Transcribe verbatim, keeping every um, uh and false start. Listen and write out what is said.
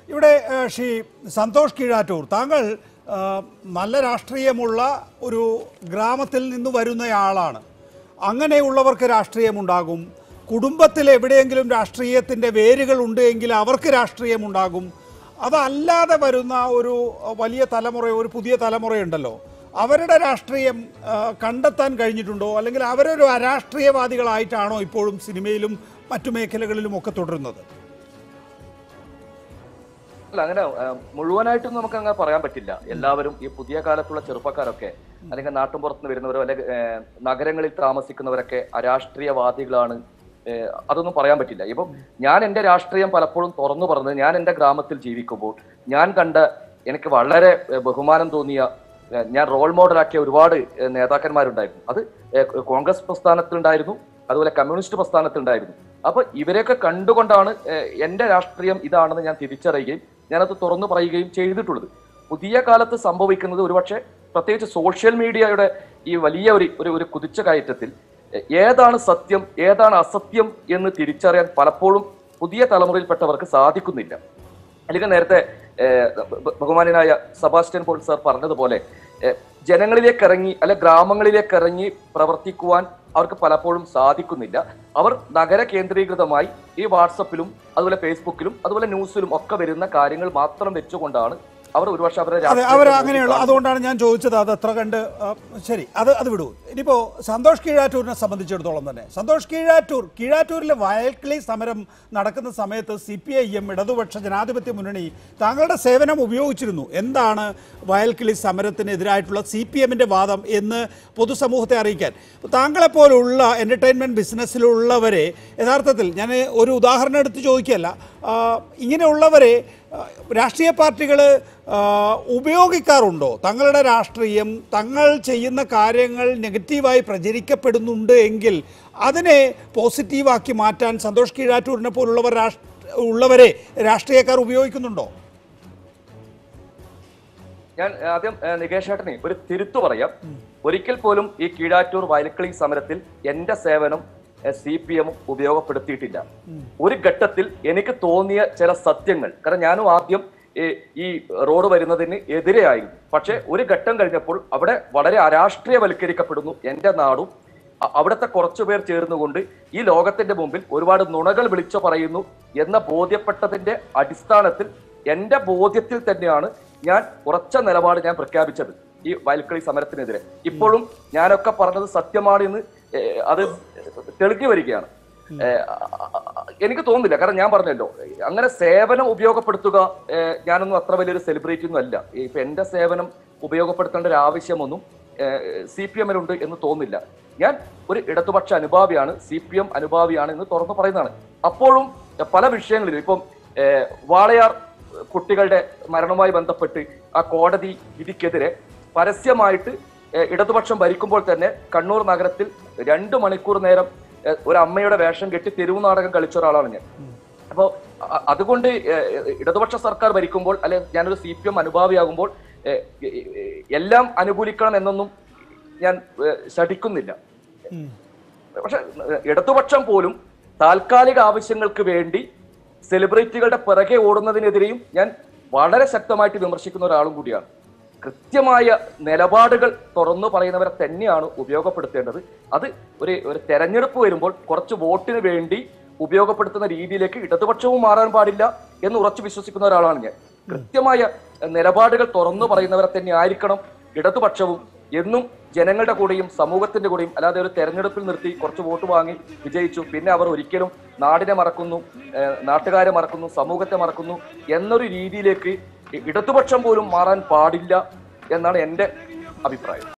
ഇവിടെ ശ്രീ സന്തോഷ് കീഴാറ്റൂർ, താങ്കൾ നല്ല രാഷ്ട്രീയമുള്ള ഒരു ഗ്രാമത്തിൽ നിന്ന് വരുന്നയാളാണ്. അങ്ങനെയുള്ളവർക്ക് രാഷ്ട്രീയമുണ്ടാകും. കുടുംബത്തിൽ എവിടെയെങ്കിലും രാഷ്ട്രീയത്തിൻ്റെ വേരുകൾ ഉണ്ട് എങ്കിൽ അവർക്ക് രാഷ്ട്രീയമുണ്ടാകും. അതല്ലാതെ വരുന്ന ഒരു വലിയ തലമുറ, ഒരു പുതിയ തലമുറയുണ്ടല്ലോ, അവരുടെ രാഷ്ട്രീയം കണ്ടെത്താൻ കഴിഞ്ഞിട്ടുണ്ടോ? അല്ലെങ്കിൽ അവരൊരു അരാഷ്ട്രീയവാദികളായിട്ടാണോ ഇപ്പോഴും സിനിമയിലും മറ്റു മേഖലകളിലും ഒക്കെ തുടരുന്നത്? അല്ല, അങ്ങനെ മുഴുവനായിട്ടും നമുക്ക് അങ്ങനെ പറയാൻ പറ്റില്ല. എല്ലാവരും ഈ പുതിയ കാലത്തുള്ള ചെറുപ്പക്കാരൊക്കെ അല്ലെങ്കിൽ നാട്ടുമ്പുറത്ത് വരുന്നവരോ അല്ലെങ്കിൽ നഗരങ്ങളിൽ താമസിക്കുന്നവരൊക്കെ അരാഷ്ട്രീയവാദികളാണ്, അതൊന്നും പറയാൻ പറ്റില്ല. ഇപ്പം ഞാൻ എൻ്റെ രാഷ്ട്രീയം പലപ്പോഴും തുറന്നു പറഞ്ഞത്, ഞാൻ എൻ്റെ ഗ്രാമത്തിൽ ജീവിക്കുമ്പോൾ ഞാൻ കണ്ട, എനിക്ക് വളരെ ബഹുമാനം തോന്നിയ, ഞാൻ റോൾ മോഡലാക്കിയ ഒരുപാട് നേതാക്കന്മാരുണ്ടായിരുന്നു. അത് കോൺഗ്രസ് പ്രസ്ഥാനത്തിലുണ്ടായിരുന്നു, അതുപോലെ കമ്മ്യൂണിസ്റ്റ് പ്രസ്ഥാനത്തിലുണ്ടായിരുന്നു. അപ്പൊ ഇവരെയൊക്കെ കണ്ടുകൊണ്ടാണ് എൻ്റെ രാഷ്ട്രീയം ഇതാണെന്ന് ഞാൻ തിരിച്ചറിയുകയും ഞാനത് തുറന്നു പറയുകയും ചെയ്തിട്ടുള്ളത്. പുതിയ കാലത്ത് സംഭവിക്കുന്നത് ഒരുപക്ഷെ പ്രത്യേകിച്ച് സോഷ്യൽ മീഡിയയുടെ ഈ വലിയ ഒരു ഒരു കുതിച്ച കയറ്റത്തിൽ ഏതാണ് സത്യം ഏതാണ് അസത്യം എന്ന് തിരിച്ചറിയാൻ പലപ്പോഴും പുതിയ തലമുറയിൽപ്പെട്ടവർക്ക് സാധിക്കുന്നില്ല. അല്ലെങ്കിൽ നേരത്തെ ബഹുമാന്യനായ സെബാസ്റ്റ്യൻ പോൾ സാർ പറഞ്ഞതുപോലെ ജനങ്ങളിലേക്ക് ഇറങ്ങി അല്ലെ ഗ്രാമങ്ങളിലേക്ക് ഇറങ്ങി പ്രവർത്തിക്കുവാൻ അവർക്ക് പലപ്പോഴും സാധിക്കുന്നില്ല. അവർ നഗര കേന്ദ്രീകൃതമായി ഈ വാട്സപ്പിലും അതുപോലെ ഫേസ്ബുക്കിലും അതുപോലെ ന്യൂസിലും ഒക്കെ വരുന്ന കാര്യങ്ങൾ മാത്രം വെച്ചുകൊണ്ടാണ് അവർ ഒരുപക്ഷെ അവരെ അവർ അങ്ങനെയുള്ള. അതുകൊണ്ടാണ് ഞാൻ ചോദിച്ചത് അത് എത്ര കണ്ട് ശരി. അത് അത് വിടൂ. ഇനിയിപ്പോൾ സന്തോഷ് കീഴാറ്റൂരിനെ സംബന്ധിച്ചിടത്തോളം തന്നെ, സന്തോഷ് കീഴാറ്റൂർ കീഴാറ്റൂരിലെ വയൽക്കിളി സമരം നടക്കുന്ന സമയത്ത് സി പി ഐ എം ഇടതുപക്ഷ ജനാധിപത്യ മുന്നണി താങ്കളുടെ സേവനം ഉപയോഗിച്ചിരുന്നു. എന്താണ് വയൽക്കിളി സമരത്തിനെതിരായിട്ടുള്ള സി പി എമ്മിൻ്റെ വാദം എന്ന് പൊതുസമൂഹത്തെ അറിയിക്കാൻ? താങ്കളെപ്പോലുള്ള എൻ്റർടൈൻമെൻറ്റ് ബിസിനസ്സിലുള്ളവരെ യഥാർത്ഥത്തിൽ ഞാൻ ഒരു ഉദാഹരണം എടുത്ത് ചോദിക്കുകയല്ല, ഇങ്ങനെയുള്ളവരെ രാഷ്ട്രീയ പാർട്ടികൾ ഉപയോഗിക്കാറുണ്ടോ? തങ്ങളുടെ രാഷ്ട്രീയം, തങ്ങൾ ചെയ്യുന്ന കാര്യങ്ങൾ നെഗറ്റീവായി പ്രചരിക്കപ്പെടുന്നുണ്ട് എങ്കിൽ അതിനെ പോസിറ്റീവാക്കി മാറ്റാൻ സന്തോഷ് കീഴാറ്റൂരിനെ പോലുള്ളവർ ഉള്ളവരെ രാഷ്ട്രീയക്കാർ ഉപയോഗിക്കുന്നുണ്ടോ? ഞാൻ ആദ്യം നികേഷ് ചേട്ടനെ ഒരു തിരുത്തു പറയാം. ഒരിക്കൽ പോലും ഈ കീഴാറ്റൂർ വയൽക്കിളി സമരത്തിൽ എന്റെ സേവനം സി പി എം ഉപയോഗപ്പെടുത്തിയിട്ടില്ല. ഒരു ഘട്ടത്തിൽ എനിക്ക് തോന്നിയ ചില സത്യങ്ങൾ, കാരണം ഞാനും ആദ്യം ഈ റോഡ് വരുന്നതിന് എതിരെയായിരുന്നു. പക്ഷെ ഒരു ഘട്ടം കഴിഞ്ഞപ്പോൾ അവിടെ വളരെ അരാഷ്ട്രീയവൽക്കരിക്കപ്പെടുന്നു എന്റെ നാടും, അവിടുത്തെ കുറച്ചുപേർ ചേർന്നുകൊണ്ട് ഈ ലോകത്തിന്റെ മുമ്പിൽ ഒരുപാട് നുണകൾ വിളിച്ചു പറയുന്നു എന്ന ബോധ്യപ്പെട്ടതിന്റെ അടിസ്ഥാനത്തിൽ എന്റെ ബോധ്യത്തിൽ തന്നെയാണ് ഞാൻ ഉറച്ച നിലപാട് ഞാൻ പ്രഖ്യാപിച്ചത് ഈ വയൽക്കിളി സമരത്തിനെതിരെ. ഇപ്പോഴും ഞാനൊക്കെ പറഞ്ഞത് സത്യമാണ് എന്ന് അത് തെളിഞ്ഞു വരികയാണ്. എനിക്ക് തോന്നുന്നില്ല, കാരണം ഞാൻ പറഞ്ഞല്ലോ, അങ്ങനെ സേവനം ഉപയോഗപ്പെടുത്തുക, ഞാനൊന്നും അത്ര വലിയൊരു സെലിബ്രിറ്റി ഒന്നും അല്ല. ഇപ്പൊ എന്റെ സേവനം ഉപയോഗപ്പെടുത്തേണ്ട ഒരു ആവശ്യമൊന്നും സി പി എമ്മിനുണ്ട് എന്ന് തോന്നുന്നില്ല. ഞാൻ ഒരു ഇടതുപക്ഷ അനുഭാവിയാണ്, സി പി എം അനുഭാവിയാണ് എന്ന് തുറന്നു പറയുന്നതാണ്. അപ്പോഴും പല വിഷയങ്ങളിലും, ഇപ്പം വാളയാർ കുട്ടികളുടെ മരണവുമായി ബന്ധപ്പെട്ട് ആ കോടതി വിധിക്കെതിരെ പരസ്യമായിട്ട് ഇടതുപക്ഷം ഭരിക്കുമ്പോൾ തന്നെ കണ്ണൂർ നഗരത്തിൽ രണ്ടു മണിക്കൂർ നേരം ഒരു അമ്മയുടെ വേഷം കെട്ടി തെരുവ് നാടകം കളിച്ച ഒരാളാണ് ഞാൻ. അപ്പോൾ അതുകൊണ്ട് ഇടതുപക്ഷ സർക്കാർ ഭരിക്കുമ്പോൾ, അല്ലെ ഞാനൊരു സി പി എം അനുഭാവിയാകുമ്പോൾ എല്ലാം അനുകൂലിക്കണം എന്നൊന്നും ഞാൻ ശഠിക്കുന്നില്ല. പക്ഷെ ഇടതുപക്ഷം പോലും താൽക്കാലിക ആവശ്യങ്ങൾക്ക് വേണ്ടി സെലിബ്രിറ്റികളുടെ പിറകെ ഓടുന്നതിനെതിരെയും ഞാൻ വളരെ ശക്തമായിട്ട് വിമർശിക്കുന്ന ഒരാളും കൂടിയാണ്. കൃത്യമായ നിലപാടുകൾ തുറന്നു പറയുന്നവരെ തന്നെയാണ് ഉപയോഗപ്പെടുത്തേണ്ടത്. അത് ഒരു ഒരു തെരഞ്ഞെടുപ്പ് വരുമ്പോൾ കുറച്ച് വോട്ടിന് വേണ്ടി ഉപയോഗപ്പെടുത്തുന്ന രീതിയിലേക്ക് ഇടതുപക്ഷവും മാറാൻ പാടില്ല എന്ന് ഉറച്ചു വിശ്വസിക്കുന്ന ഒരാളാണ് ഞാൻ. കൃത്യമായ നിലപാടുകൾ തുറന്നു പറയുന്നവരെ തന്നെ ആയിരിക്കണം ഇടതുപക്ഷവും. എന്നും ജനങ്ങളുടെ കൂടെയും സമൂഹത്തിന്റെ കൂടെയും, അല്ലാതെ ഒരു തെരഞ്ഞെടുപ്പിൽ നിർത്തി കുറച്ച് വോട്ട് വാങ്ങി വിജയിച്ചു പിന്നെ അവർ ഒരിക്കലും നാടിനെ മറക്കുന്നു, നാട്ടുകാരെ മറക്കുന്നു, സമൂഹത്തെ മറക്കുന്നു എന്നൊരു രീതിയിലേക്ക് ഇടതുപക്ഷം പോലും മാറാൻ പാടില്ല എന്നാണ് എൻ്റെ അഭിപ്രായം.